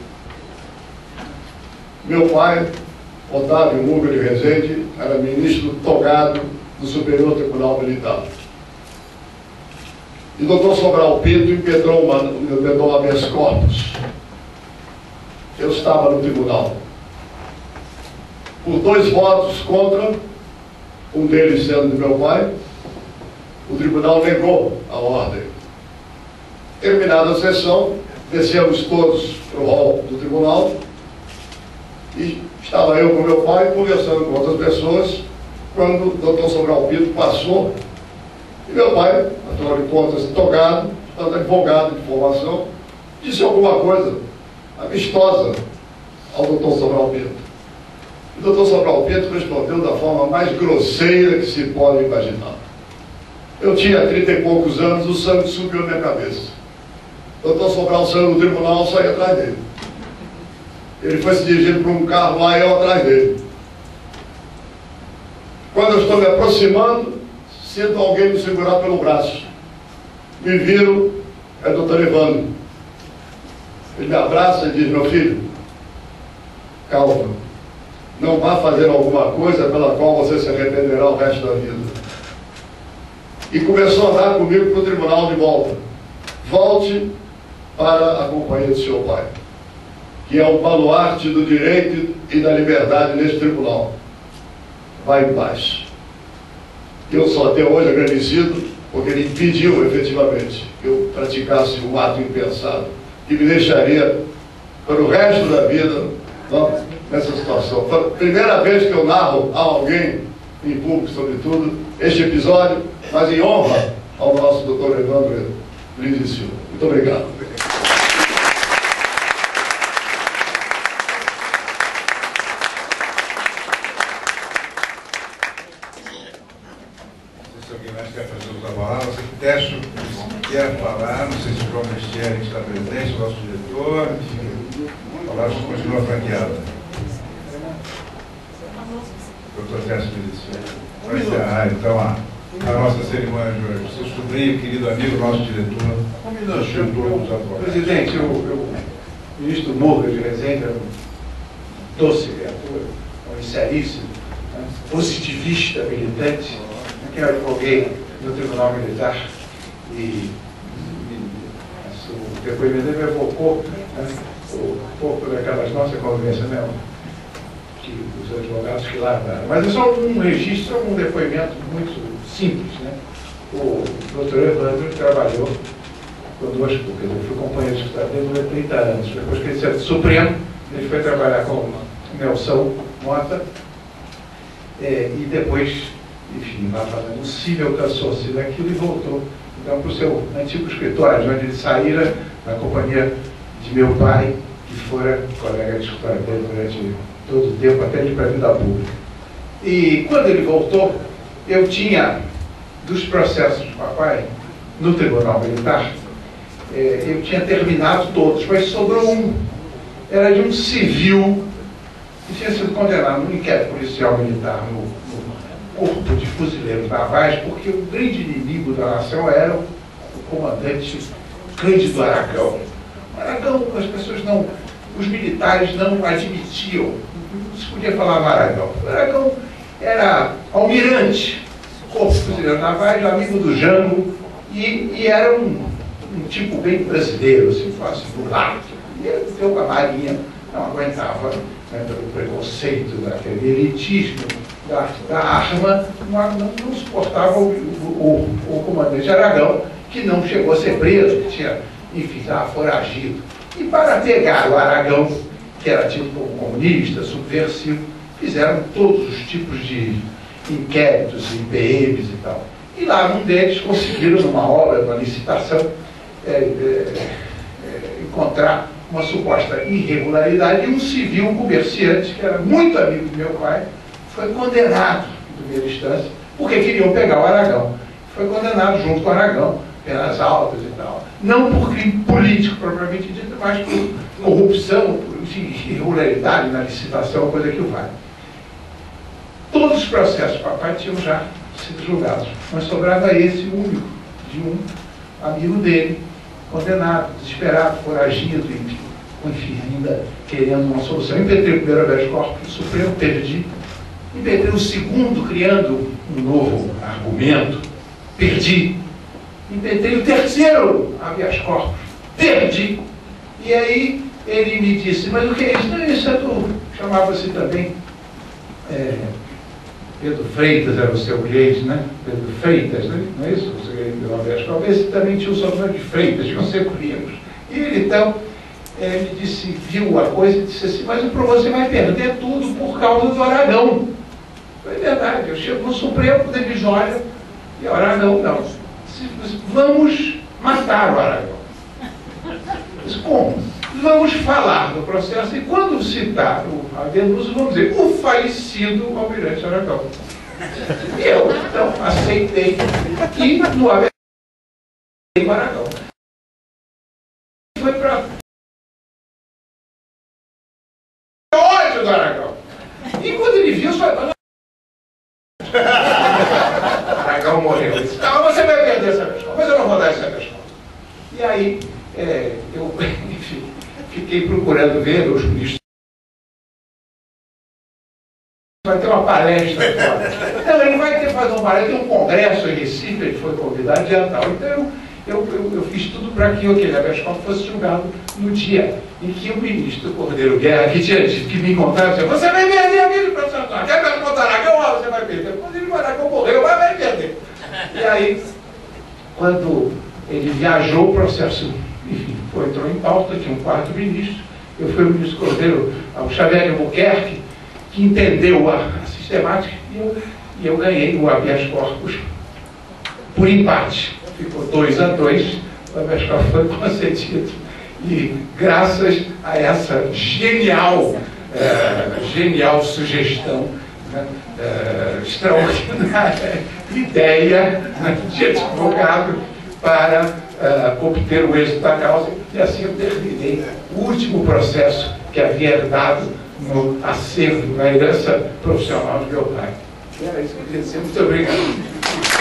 Meu pai, Otávio Muga de Rezende, era ministro togado do Superior Tribunal Militar. E o Dr. Sobral Pinto impetrou habeas corpus. Eu estava no tribunal. Por 2 votos contra, um deles sendo de meu pai, o tribunal negou a ordem. Terminada a sessão, descemos todos para o hall do tribunal e estava eu com meu pai conversando com outras pessoas quando o doutor Sobral Pinto passou e meu pai, afinal de contas, togado, advogado de formação, disse alguma coisa amistosa ao doutor Sobral Pinto. O doutor Sobral Pinto respondeu da forma mais grosseira que se pode imaginar. Eu tinha 30 e poucos anos, o sangue subiu na minha cabeça. O doutor Sobral saiu do tribunal, eu saí atrás dele. Ele foi se dirigindo para um carro lá e eu atrás dele. Quando eu estou me aproximando, sinto alguém me segurar pelo braço. Me viro, é o doutor Evandro. Ele me abraça e diz: meu filho, calma, não vá fazer alguma coisa pela qual você se arrependerá o resto da vida. E começou a andar comigo para o tribunal de volta. Volte para a companhia do seu pai, que é o baluarte do direito e da liberdade neste tribunal. Vá em paz. Eu sou até hoje agradecido, porque ele impediu efetivamente que eu praticasse um ato impensado que me deixaria para o resto da vida nessa situação. Foi a primeira vez que eu narro a alguém, em público sobretudo, este episódio, mas em honra ao nosso doutor Evandro Lins e Silva. Muito obrigado. Se alguém mais quer fazer uso da palavra, você quer falar, não sei se o João Mestieri está presente, o nosso diretor, a palavra continua franqueada. Doutor Sérgio Medicina. Vai encerrar então a nossa cerimônia de hoje. Seu sobrinho, querido amigo, nosso diretor, todos apoiados. Presidente, o ministro Muga de Rezende é um doce criatura, um seríssimo, né, positivista, militante, que eu advoguei no Tribunal Militar e o depoimento dele me evocou, né, um pouco daquelas nossas convivências, né, que os advogados que lá daram. Mas é só um registro, um depoimento muito simples, né? O doutor Evandro trabalhou conosco, porque eu fui companheiro de escutado dele durante 30 anos. Depois que ele saiu do Supremo, ele foi trabalhar com o Nelson Mota, e depois, enfim, lá fazendo o cível, cansou-se daquilo e voltou então para o seu antigo escritório, de onde ele saíra na companhia de meu pai, que fora colega de escritório dele durante todo o tempo, até ele para a vida pública. E quando ele voltou, eu tinha dos processos do papai no Tribunal Militar, eu tinha terminado todos, mas sobrou um. Era de um civil que tinha sido condenado no inquérito policial militar no Corpo de Fuzileiros Navais, porque o grande inimigo da nação era o comandante Cândido Aragão. Aragão, as pessoas não, os militares não admitiam, não se podia falar Aragão. Aragão era almirante, Corpo de Fuzileiros Navais, amigo do Jango, e era um tipo bem brasileiro, assim, fácil, do lado. E ele, a Marinha não aguentava, né, pelo preconceito, daquele elitismo da arma, não suportava o comandante Aragão, que não chegou a ser preso, que tinha, enfim, estava foragido. E para pegar o Aragão, que era tido como comunista, subversivo, fizeram todos os tipos de inquéritos, IPMs e tal. E lá num deles conseguiram, numa obra, numa licitação, encontrar uma suposta irregularidade, e um civil comerciante, que era muito amigo do meu pai, foi condenado em primeira instância, porque queriam pegar o Aragão. Foi condenado junto com o Aragão, penas altas e tal. Não por crime político, propriamente dito, mas por corrupção, por irregularidade na licitação, coisa que o vale. Todos os processos do papai tinham já sido julgados, mas sobrava esse único, de um amigo dele, condenado, desesperado, foragido, enfim, ainda querendo uma solução. Impetrei o primeiro habeas corpus, o Supremo, perdi. Impetrei o segundo, criando um novo argumento, perdi. Impetrei o terceiro habeas corpus, perdi. E aí ele me disse, mas o que é isso? Não, isso é do... chamava-se também... Pedro Freitas era o seu cliente, né? Pedro Freitas, né? Não é isso? O segredo do habeas corpus. Esse também tinha o sobrenome de Freitas, de ser primos. E ele, então, me disse, viu a coisa e disse assim, mas você vai perder tudo por causa do Aragão. Foi verdade, eu chego no Supremo, eles olham, e o Aragão não. Vamos matar o Aragão. Mas como? Vamos falar do processo, e quando citar a denúncia, vamos dizer, o falecido almirante Aragão. E eu, então, aceitei, e no habeas o Aragão. Foi para ódio do Aragão. E quando ele viu, só Aragão morreu. Ele disse, não, você vai perder essa pessoa, mas eu não vou dar essa pessoa. E aí, eu, enfim, fiquei procurando ver os ministros. Vai ter uma palestra agora. Não, ele vai ter que fazer uma palestra, tem um congresso em Recife, ele foi convidado e tal. Então, eu fiz tudo para que aquele habeas corpus fosse julgado no dia em que o ministro Cordeiro Guerra, que tinha dito que me encontrava, disse, você vai perder a vida, professor, quer me contar Aragão? Você vai perder. Quando ele Aragão morreu, vai perder. E aí, quando ele viajou, o processo, enfim, entrou em pauta, tinha um quarto ministro, eu fui o ministro Cordeiro, o Xavier Albuquerque, que entendeu a sistemática, e eu ganhei o habeas corpus por empate. Ficou 2-2, o habeas corpus foi concedido. E graças a essa genial sugestão, né, extraordinária ideia, né, de advogado para obter o êxito da causa, e assim eu terminei o último processo que havia herdado no acervo, na herança profissional do meu pai. E era isso que eu queria dizer. Muito obrigado.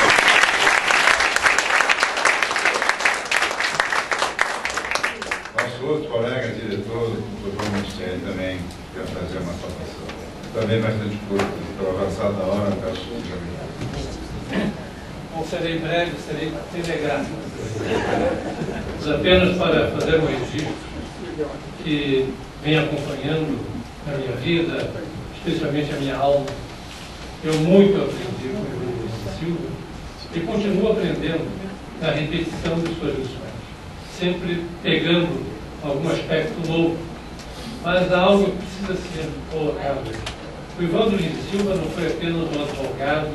Outro colega, diretor do Dr. Ministério, também quer fazer uma saudação. Também bastante curto, pela avançada hora, peço desculpa. Bom, serei breve, serei telegrafo. Mas apenas para fazer um registro que vem acompanhando a minha vida, especialmente a minha alma. Eu muito aprendi com o Luiz Silva e continuo aprendendo na repetição de suas lições, sempre pegando algum aspecto novo, mas há algo que precisa ser colocado. O Evandro Lins Silva não foi apenas um advogado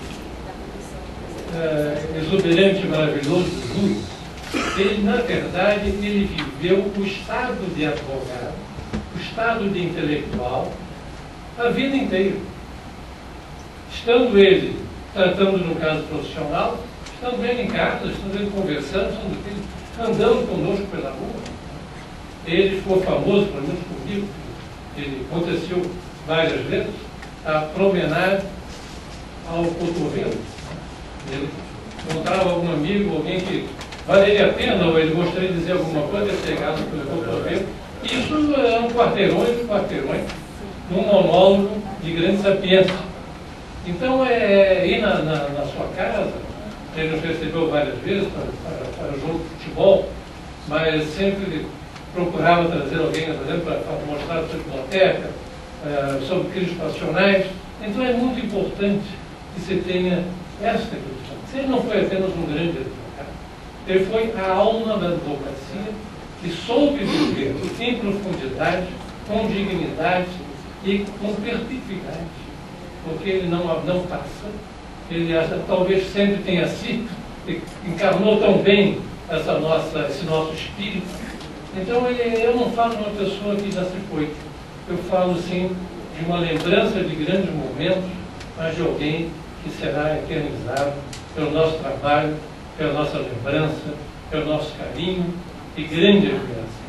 exuberante, maravilhoso, luz. Ele, na verdade, ele viveu o estado de advogado, o estado de intelectual, a vida inteira. Estando ele tratando no caso profissional, estão vendo em casa, estão vendo conversando, andando conosco pela rua. Ele ficou famoso, pelo menos comigo, ele aconteceu várias vezes, a promenar ao cotovelo. Ele encontrava algum amigo, alguém que valeria a pena, ou ele gostaria de dizer alguma coisa, ele chegava pelo cotovelo. Isso eram quarteirões e quarteirões, num monólogo de grande sapiência. Então, ir na sua casa, ele nos recebeu várias vezes para o jogo de futebol, mas sempre procurava trazer alguém, por exemplo, para mostrar a sua biblioteca, sobre crimes passionais. Então, é muito importante que se tenha essa discussão. Ele não foi apenas um grande advogado, ele foi a alma da advocacia que soube viver em profundidade, com dignidade e com perpetuidade, porque ele não passa. Ele talvez sempre tenha sido, encarnou tão bem esse nosso espírito. Então, eu não falo de uma pessoa que já se foi. Eu falo, sim, de uma lembrança de grandes momentos, mas de alguém que será eternizado pelo nosso trabalho, pela nossa lembrança, pelo nosso carinho e grande admiração.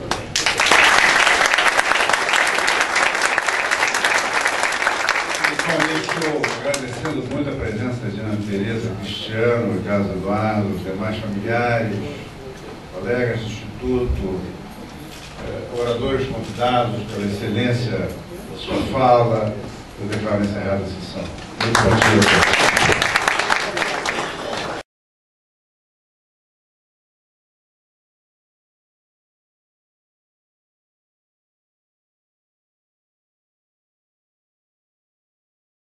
Agradecendo muito a presença de Ana Tereza, Cristiano, Carlos Eduardo, os demais familiares, colegas do Instituto, oradores convidados pela excelência da sua fala, eu declaro encerrada a sessão. Muito bom dia.